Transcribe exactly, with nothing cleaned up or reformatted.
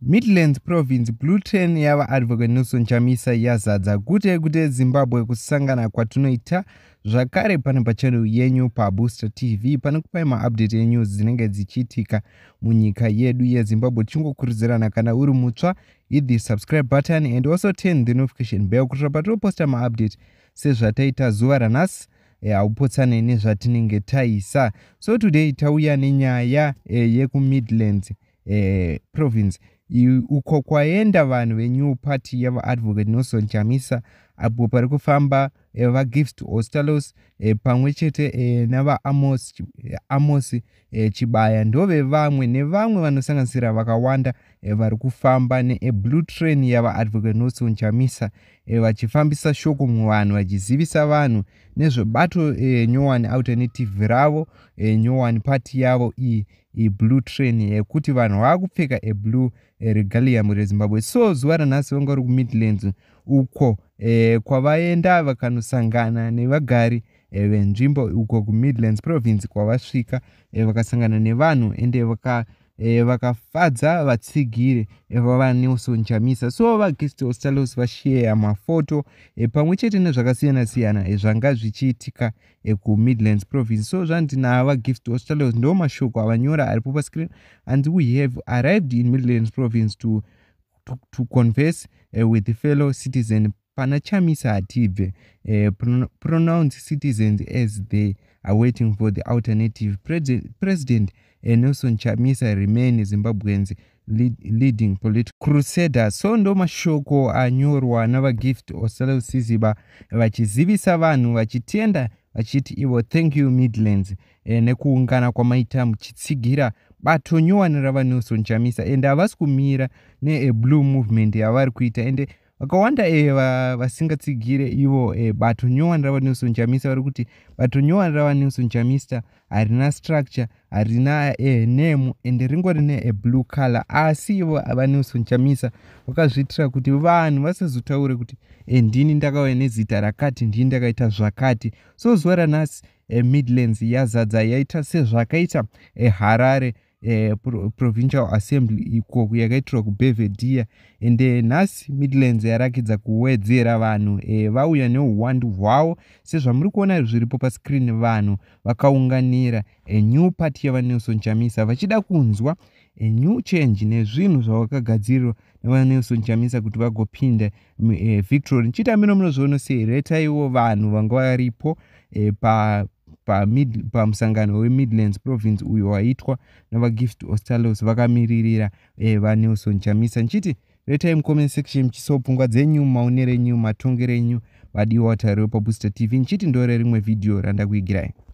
Midlands Province Blue Train yava Advocate Nelson Chamisa yazadza gute gute Zimbabwe kusangana kwatunoita zvakare pano pachannel yenyu paBooster T V panokupai maupdate enyu dzinenge dzichiitika munyika yedu yeZimbabwe. Tingokurudzirana kana uri mutsva hit the subscribe button and also turn the notification bell kuti patinoposta maupdate sezvataita zuva ranhasi haupotsane nezvatinenge taisa. So today tauya nenyaya yekuMidlands eh, Province uko kwaenda vanhu veNew Party yava Advocate Nelson Chamisa apo pari kufamba eh, vaGift Ostalos eh, pamwe chete eh, nava Amos, Amos eh, Chibaya ndove vamwe nevamwe vanosanganisira vakawanda eh, vari kufamba neBlue Train yava Advocate Nelson Chamisa eh, vachifambisa shoko muvanhu vachizivisa vanhu nezvebato eh, nyowani alternative ravo eh, nyowani party yavo i iBlue Train yekuti eh, vanhu vakupfeka eBlue eh, regalium reZimbabwe. So zuva ranhasi vanga vari kuMidlands uko eh, kwavaenda vakanosangana nevagari eh, venzvimbo uko kuMidlands Province kwavasvika eh, vakasangana nevanhu ende vaka eh, vakafadza vatsigire eh, vava Nelson Chamisa. So vaGift Ostalos vashare mafoto eh, pamwe chete nezvakasiyana siyana eh, zvanga zvichiitika eh, kuMidlands Province. So zvandina vaGift Ostalos ndo mashoko avanyora aripo pascreen, and we have arrived in Midlands Province to to, to converse uh, with the fellow citizen. Pana Chamisa hatibve uh, pron pronounced citizens as they are waiting for the alternative. Pre President uh, Nelson Chamisa remain Zimbabweans lead, leading political crusader. So ndo mashoko anyorwa navaGift Ostalos Siziba vachizivisa vanhu vachitenda vachiti ivo thank you Midlands eh, nekuungana kwamaita muchitsigira bato nyowani rava Nelson Chamisa ende havasi kumira neBlue movement yavari kuita ende vakawanda eh, vasingatsigire ivo eh, bato nyowani rava Nelson Chamisa vari kuti bato nyowani rava Nelson Chamisa harina structure harina eh, name ende ringori neBlue color, asi ivo ava Nelson Chamisa vakazviitira kuti vanhu vasazotaure kuti eh, ndini ndakauya nezita rakati ndini ndakaita zvakati. So zuva ranhasi eh, Midlands yazadza yaita sezvakaita eh, Harare eh, Pro Provincial Assembly iko yakaitirwa kuBelvedere ende nhasi Midlands yarakidza kuwedzera vanhu eh, vauya neuwandu hwavo sezvamuri kuona zviripo pascreen. Vanhu vakaunganira eh, New Party yava Nelson Chamisa vachida kunzwa a new change nezvinhu zvavakagadzirirwa neva Nelson Chamisa kuti vagopinda eh, victory. Nchita mino munozviona sei retaiwo vanhu vanga varipo eh, pa pa mid pamusangano weMidlands Province uyo waitwa navaGift Ostalos vakamiririra eh, vaNelson Chamisa. Nchiti retai mucomment section mchisopfungwa dzenyu, maonero enyu, matongero enyu, vadiwa watariwo paBooster T V. Nchiti ndore rimwe video randakuigirai.